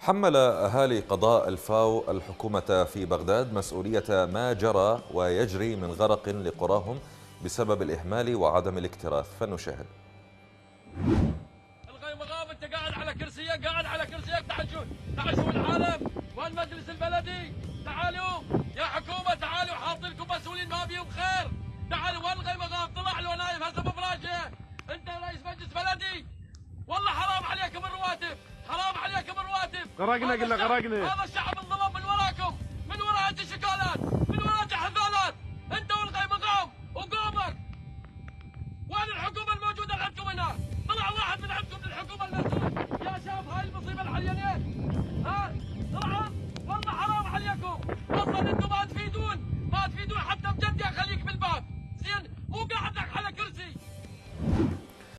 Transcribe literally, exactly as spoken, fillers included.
حمل أهالي قضاء الفاو الحكومة في بغداد مسؤولية ما جرى ويجري من غرق لقراهم بسبب الإهمال وعدم الاكتراث، فنشاهد. الغيمغام انت قاعد على كرسيك قاعد على كرسيك تعال شوف تعال شوف العالم والمجلس البلدي. تعالوا يا حكومة تعالوا حاطين لكم مسؤولين ما بيهم خير. تعالوا والغيمغام طلع له نايم هسه بفراشه. انت رئيس مجلس بلدي والله حرام عليكم الرواتب حرام عليكم الرواتب. غرقنا قلنا غرقنا. هذا الشعب